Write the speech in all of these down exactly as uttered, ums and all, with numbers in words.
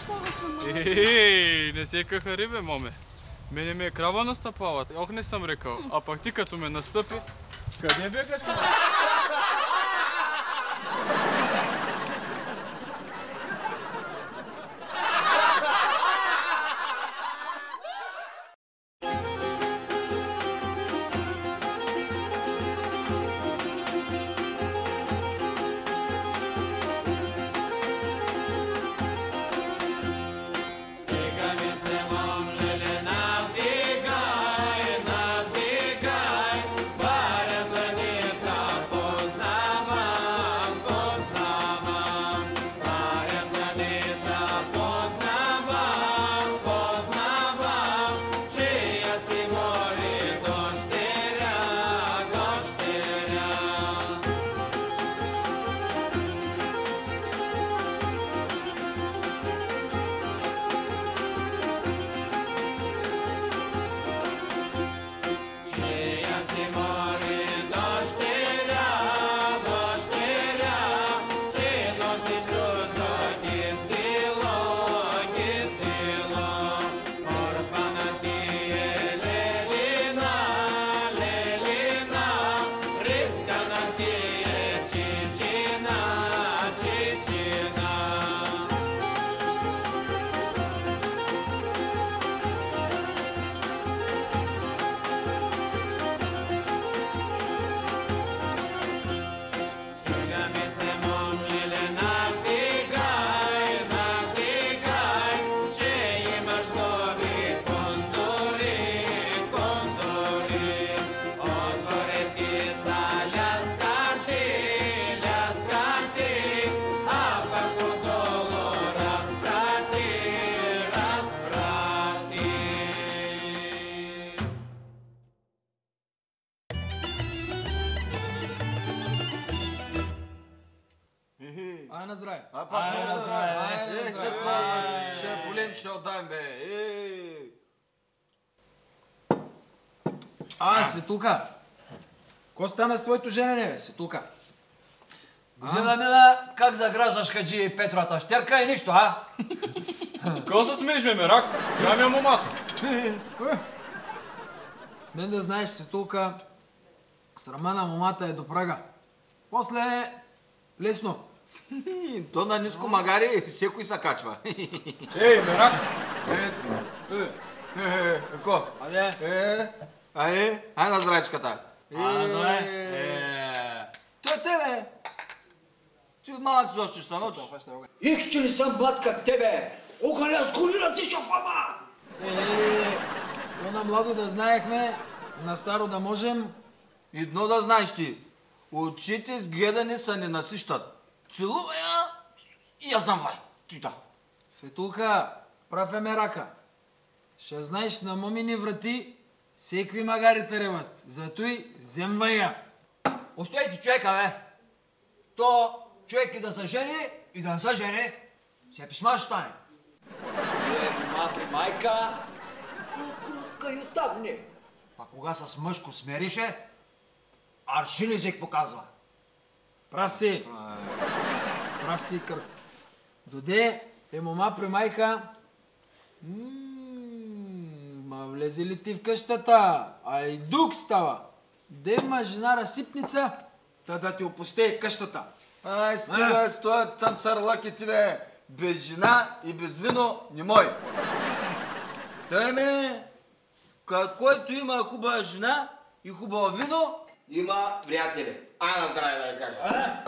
настъпаваше, Ей, не секаха рибе, моме. Мене ме е крава настъпават. Ох, не съм рекал. А пък ти като ме настъпи, къде бегаш, моме? Ай на здраве! Ай на здраве! Ай на здраве! Ще полем, ще отдаем, бе! А, Светулка! Ко стана с твоето женене, бе, Светулка? Година мила, как заграждаш хаджи Петровата щерка и нищо, а? Какво се смееш, бе, мерак? Сега ми е момата. Мен да знаеш, Светулка, срама на момата е до прага. После е лесно. То на ниско магари всекой се качва. Ей, мерак! Ко? Аде? Айде, ай на здравечката. Ай на здраве. Той е тебе. Ти от малък си още ще се научиш. Их, че не съм млад как тебе! Охаля, скулира си шафама! Е, то на младо да знаехме, на старо да можем. Едно да знаеш ти, очите с гледане са не насищат. Целува я и я замвай. Тита. Светулка, прав е мерака. Ще знаеш, на момини врати всекви магари реват. Зато и земва я. Оставите човека, бе! То човек и да се жени, и да не се жени, се писма ще стане. Е, ма при майка, по-крутка и отдавне. Па кога с мъжко смерише, аршин език показва. Прав си. Прав си, Кърк. Доде е мома при майка. Ма влезе ли ти в къщата? А и дух става. Де има жена разсипница, та да ти опусте къщата. Ай, стига с това цанцарлаки ти, бе. Без жена и без вино не мой. Тъй ме, който има хубава жена и хубаво вино, има приятели. Ай на здраве да я кажа.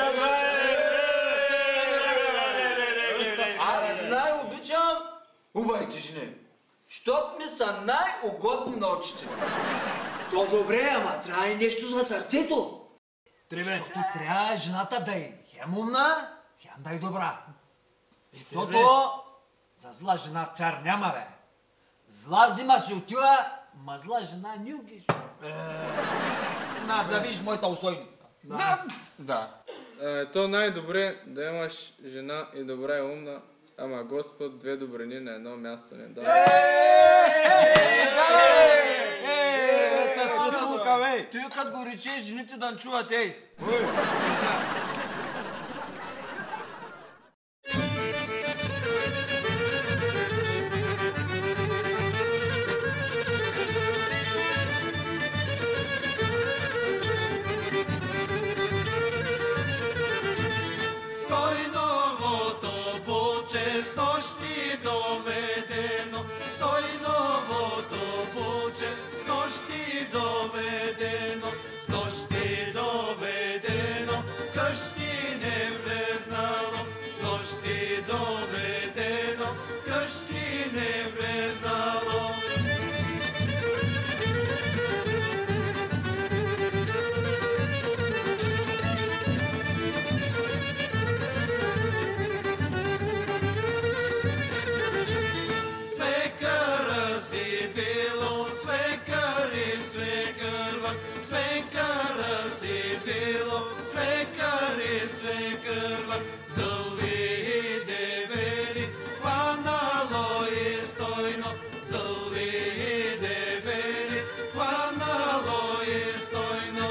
Аз най-обичам хубавите жени. Щот ми са най-угодни на очите. То добре, ама трябва и нещо за сърцето. Требе. Защото трябва жената да е хем умна, хем да е добра. Защото за зла жена цар няма, бе. Зла зима си отива, ма зла жена ни угиш. На, да виж моята усойница. Да. Да. То най-добре да имаш жена и добра и умна, ама Господ две добрини на едно място не дава. Ета Светулка, бе! Той като го речеш, жените да не чуват, ей. буче, с нощи доведено, стой новото буче, с нощи доведено, с нощи доведено, къщи не влезнало, с нощи доведено, къщи не влезнало. Свекъра си било, свекъри, свекърва, свекъра си било, свекъри, свекърва, зълви и девери, хванало и стойно, зълви и девери, хванало и стойно.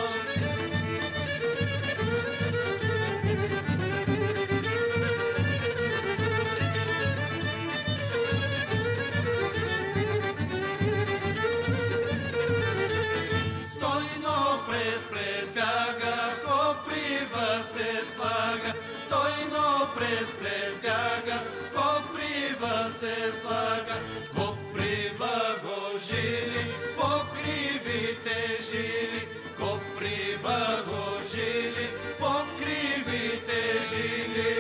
Стойно през плетбяга, коприва се слага, стойно през плетбяга, коприва се слага, коприва го жили, покривите жили, коприва го жили, покривите жили.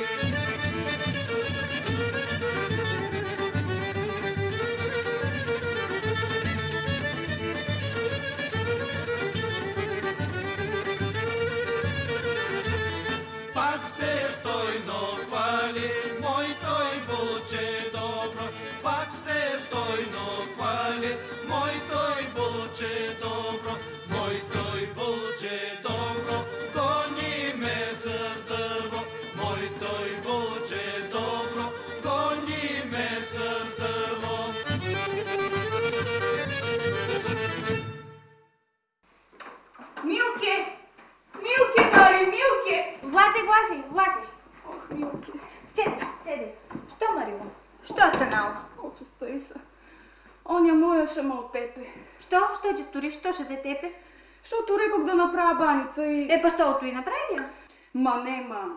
Пак се стойно хвали, мой той буче добро, пак се стойно хвали, мой той буче добро, мой той буче добро, гони ме с дърво, мой той буче добро, гони ме с дърво. Милке! Милке, Мари, Милке! Влази, влази, влази. Ох, Милке. Седи, седи. Що, Марило? Що е станало? Ох, стой се. Оня моя ще ме оттепе. Що? Що ти сториш? Що ще те тепе? Защото рекох да направя баница и... Е, па що и направи ли? Ма не, ма.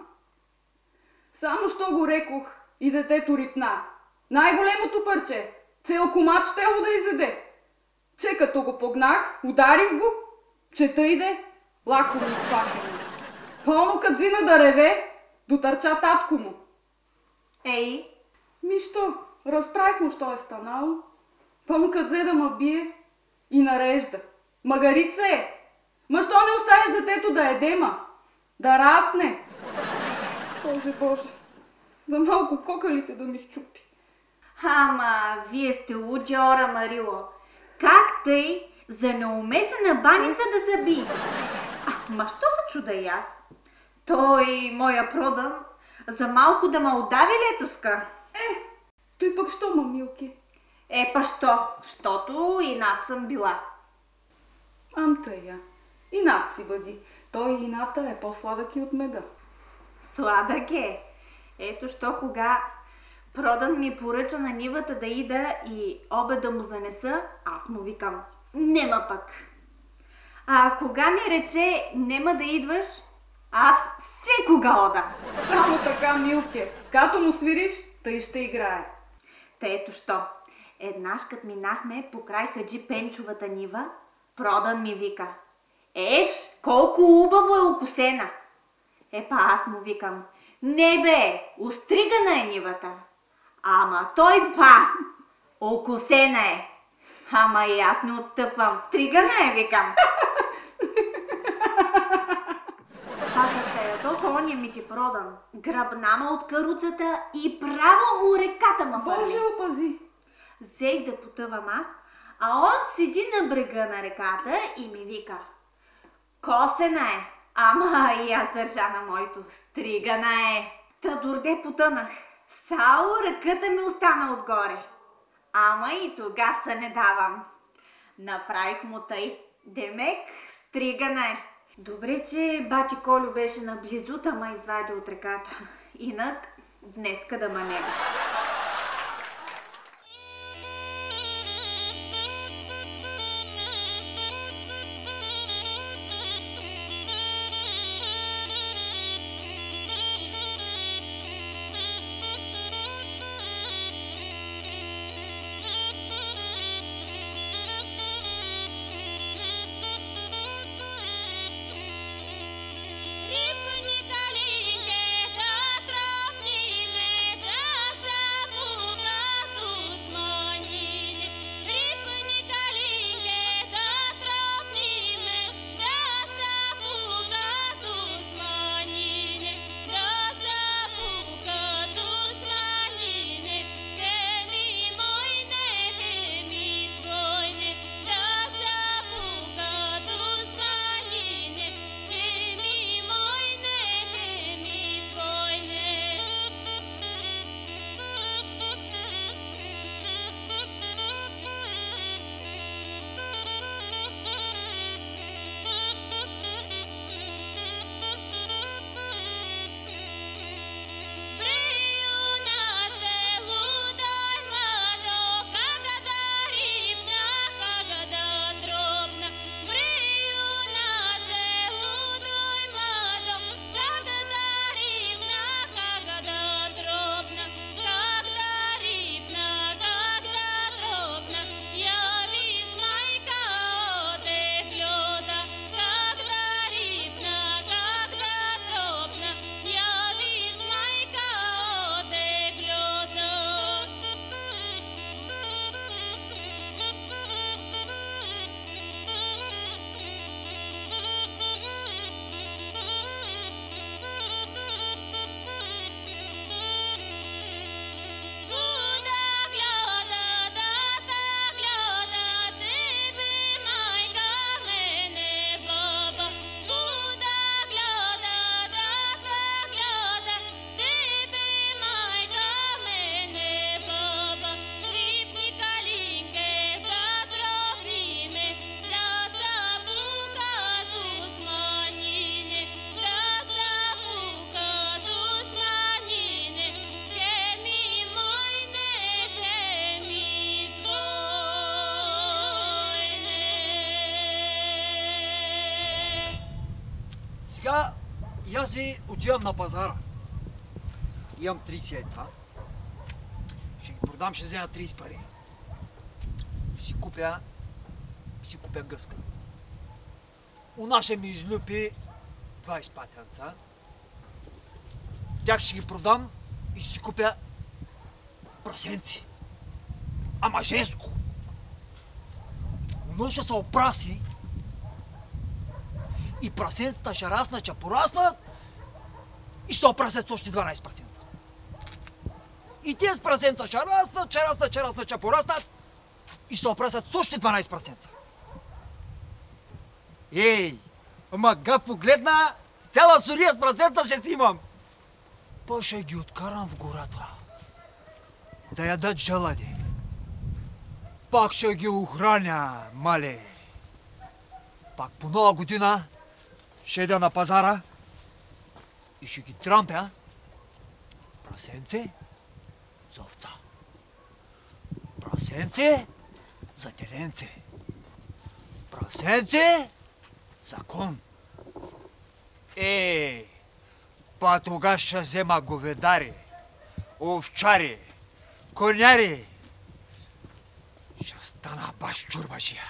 Само що го рекох и детето рипна. Най-големото парче. Цел комат щело да изеде. Че като го погнах, ударих го, че тъйде, лако ми изфахме. Пълно кадзина да реве, дотърча татко му. Ей, Ми що, разправих му, що е станало. Пълно кадзе да ма бие и нарежда. Магарица е. Ма що не оставиш детето да еде, ма? Да расне. Боже, Боже, за малко кокалите да ми щупи. ама, вие сте луджи, ора, Марило. Как тъй за неумесена баница да се би? А, ма що се чуда и аз? Той, моя продан, за малко да ма удави летоска. Е, той пък що, мамилки? Е, па що? Щото инат съм била. Ам тъя. Инат си бъди. Той ината е по-сладък и от меда. Сладък е. Ето що кога продан ми поръча на нивата да ида и обеда му занеса, аз му викам, нема пък. А кога ми рече, нема да идваш, аз всекога ода. Само така, Милке. Като му свириш, тъй ще играе. Та ето що. Еднаш кът минахме покрай Хаджи Пенчовата нива, продан ми вика, еш, колко убаво е окосена. Епа аз му викам, не бе, остригана е нивата. Ама той па, окосена е. Ама и аз не отстъпвам, стригана е, викам. Пакът се е, то са ония ми че продан. Гръбна ма от каруцата и право у реката ма фърли. Боже, опази. Взех да потъвам аз, а он седи на брега на реката и ми вика, косена е, ама и аз държа на моето, стригана е. Та дорде потънах, само ръката ми остана отгоре. Ама и тога се не давам. Направих му тъй, демек, стригана е. Добре, че бати Колю беше наблизо, та ма извади от реката. Инак, днеска да ма не. си отивам на пазара. Имам трийсет яйца. Ще ги продам, ще взема трийсет пари. Ще си купя, ще си купя гъска. Она ще ми излюпи двайсет патенца. Тях ще ги продам и ще си купя прасенци. Ама женско. Но ще се опраси и прасенцата ще раснат, ще пораснат и ще се опрасят с още дванайсет прасенца. И тези прасенца ще раснат, ще раснат, ще раснат, ще пораснат и ще се опрасят с още дванайсет прасенца. Ей, ама га погледна, цяла сурия с прасенца ще си имам. Па ще ги откарам в гората да ядат желади. Пак ще ги охраня, мале. Пак по нова година ще ида на пазара и ще ги трампя прасенце за овца. Прасенце за теленце. Прасенце за кон. Е, па тога ще взема говедари, овчари, коняри. Ще стана баш чурбашия.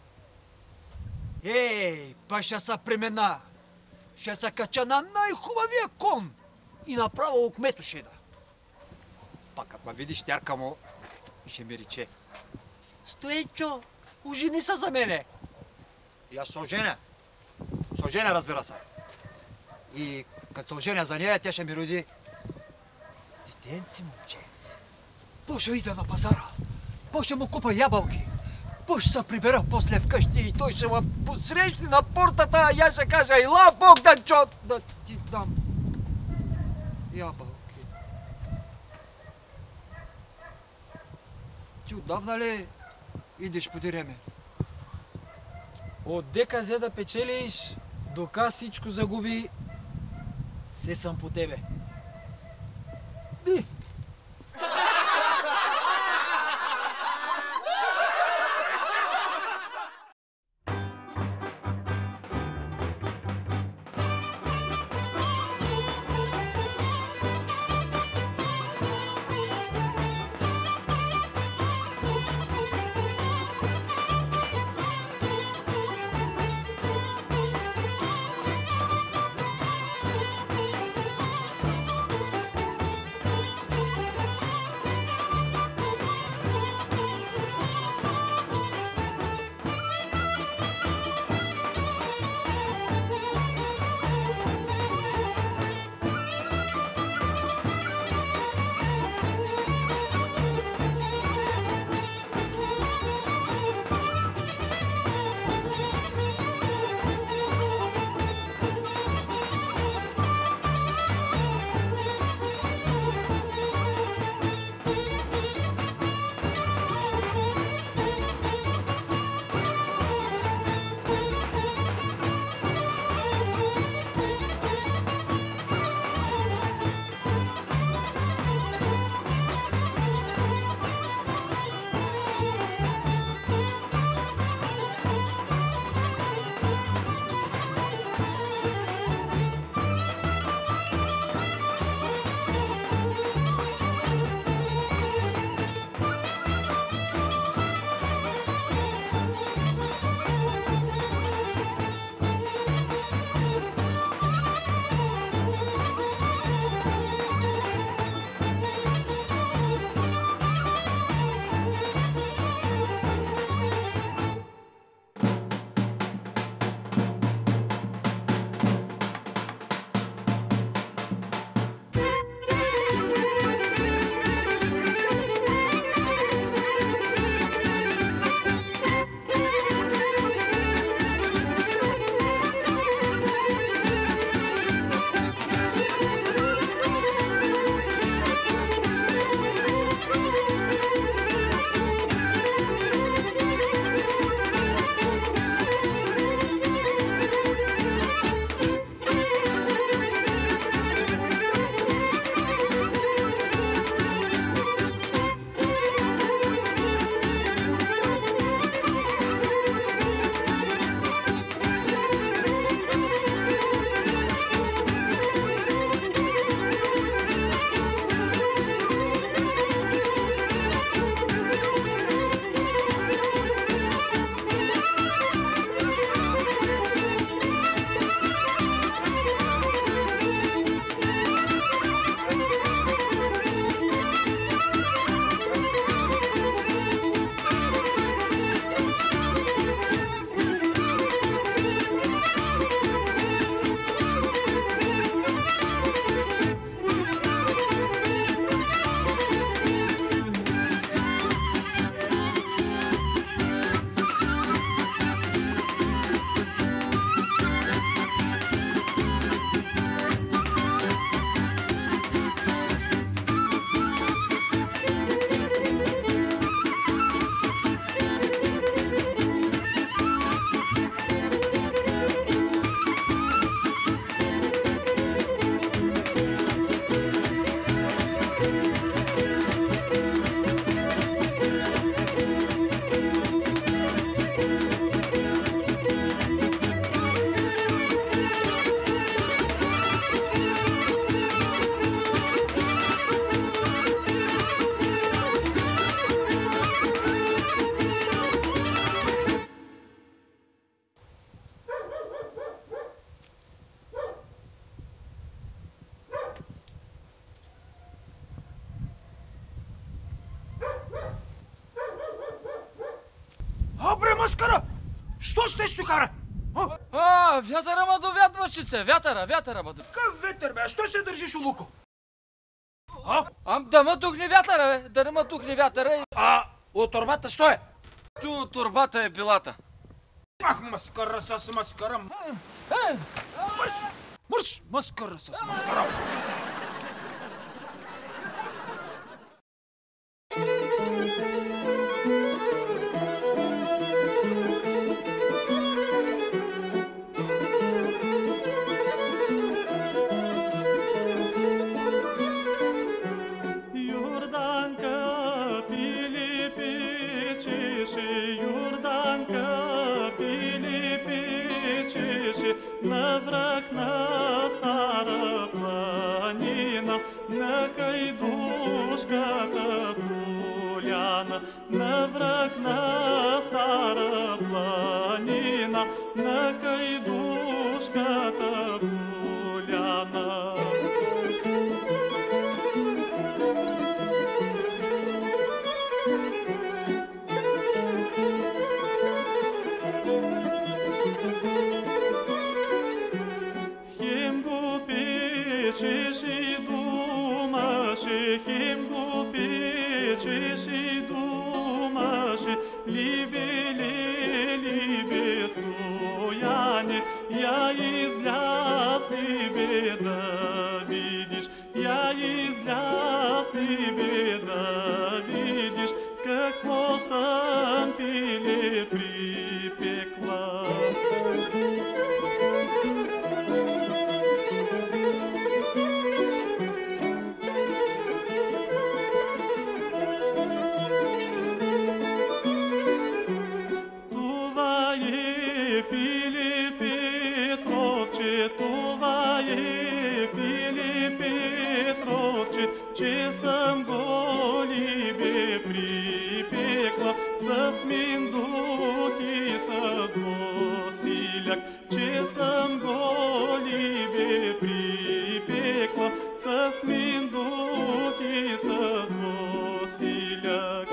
Ей, па ще се премена. Ще се кача на най-хубавия кон и направо окмето ще да. Пак като ме видиш тярка му, ще ми рече: Стоечо, ожени се за мене. И аз се оженя. Се оженя, разбира се. И като се оженя за нея, тя ще ми роди детенци, момченци. По ще ида на пазара. По ще му купа ябълки. По ще се прибера после вкъщи и той ще ме посрещне на портата, а я ще кажа: Ела, Богданчо, да ти дам ябълки. Ти отдавна ли идеш по диреме? От дека взе да печелиш, дока всичко загуби, се съм по тебе. Ди. маскара! Що щеш тук, бре? А, вятъра ма довятващице, вятъра, вятъра ма. Какъв ветър, бе? А що се държиш у луко? А, да ма тухне вятъра, бе. Да ма тухне вятъра и... А от торбата що е? Ту турбата е билата. Ах, маскара с маскара. Мърш! Мърш! Маскара с маскара. На враг на стара планина, на хайдушката поляна. На враг на стара планина, на хайдушката поляна. Хем го печеш и думаше, либе, либе, стояне, я изляз либе да видиш, я изляз либе да видиш, какво съм пиле припекла. Че съм го либе припекла с миндук и с босиляк. Че съм го либе припекла с миндук и с босиляк.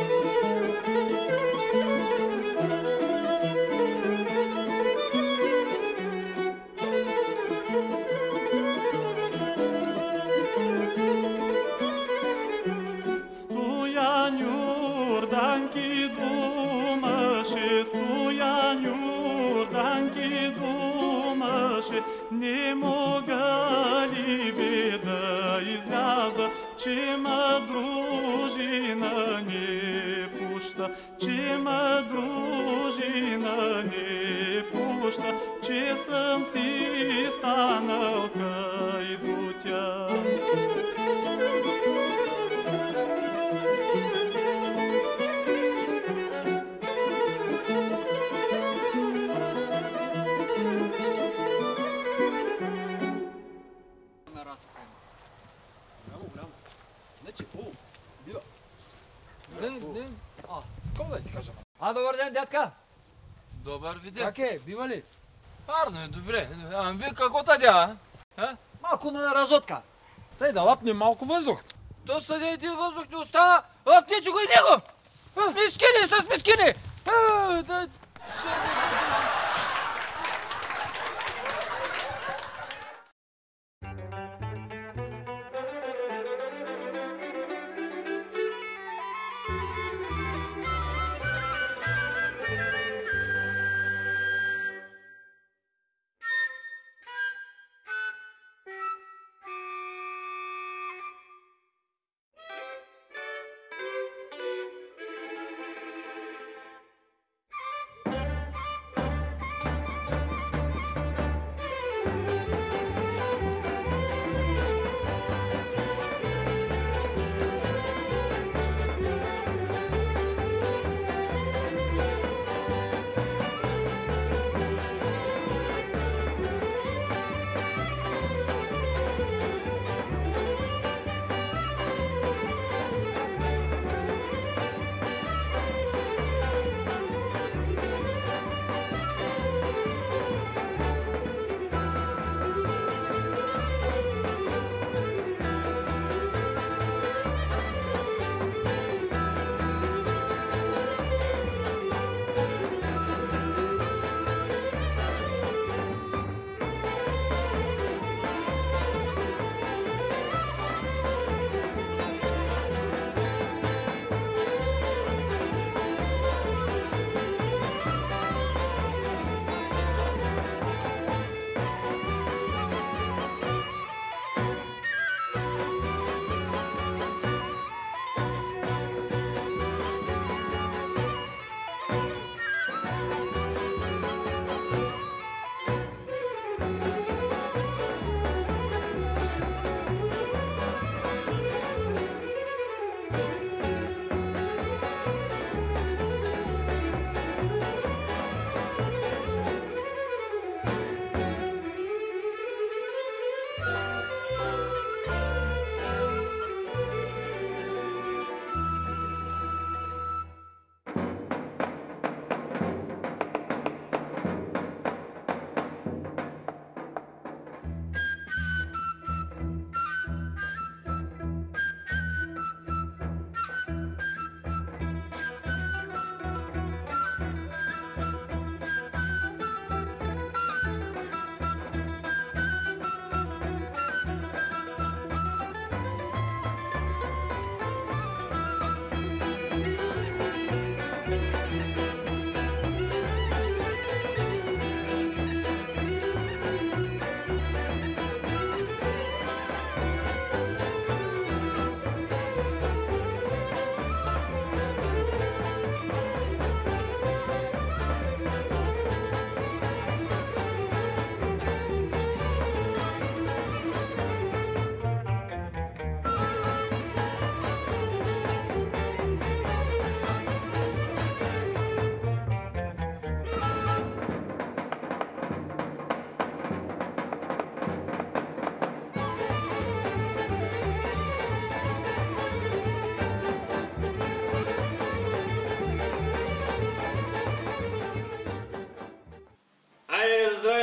Юрданки думаше, Стоян Юрданки думаше, не мога ли бе да изляза, че ма дружина не пуща, че ма дружина не пуща, че съм си станал хайдутя. А, добър ден, дядка! Добър виден. Как е? Бива ли? Арно е, добре. А вие какво тадя, а? Малко на разотка. Тъй да лапнем малко въздух. То съде един въздух не остана. Лапнете го и него! Мискини, с мискини! А, да...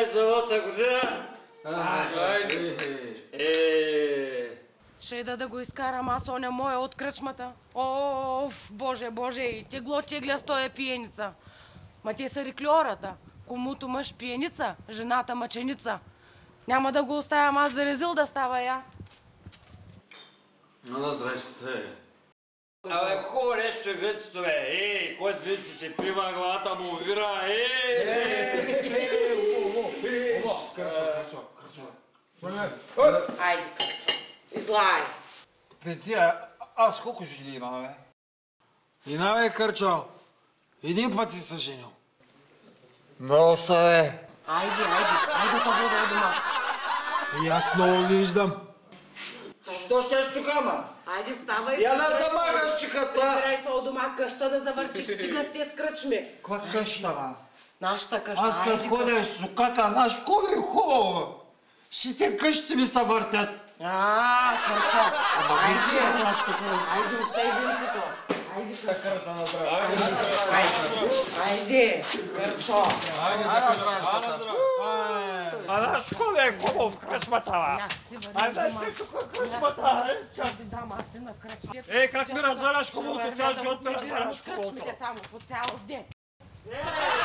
веселата година. Е. Ще ида да го изкарам аз, оня моя от кръчмата. Оф, боже, боже, и тегло тегля с тоя пиеница. Ма те са рекльората. Комуто мъж пиеница, жената мъченица. Няма да го оставям аз за резил да става я. Но на зрачката е. Абе, хубаво нещо е вицето, бе. Ей, който вици се пива, главата му увира. Ей! Кръчо, кръчо, кръчо. Айде, Кръчо, излай. Пети, а аз колко жени имам, бе? И наве, Кърчо, един път си се женил. Много са, бе. Айде, айде, айде да вода от дома. И аз много ги виждам. Що щеш тук, ама? Айде, ставай. Я да замагаш чиката. Прибирай се от дома къща да завъртиш, стига с тия скръчми. Каква къща, ма? Нашата къща, Аз като айде. ходя с суката, наш кой е хубаво. Ще те къщи ми се въртят. А, Кърчо, айде. Аз тук. Айде, остай винцето. Айде, Кърчо. Айде, Кърчо. А наш кой е хубаво в кръчмата, ма? Айде, ще тук кръчмата. Е, как ми разваляш хубавото, цял живот ми разваляш хубавото. Кръчмите само по цял ден.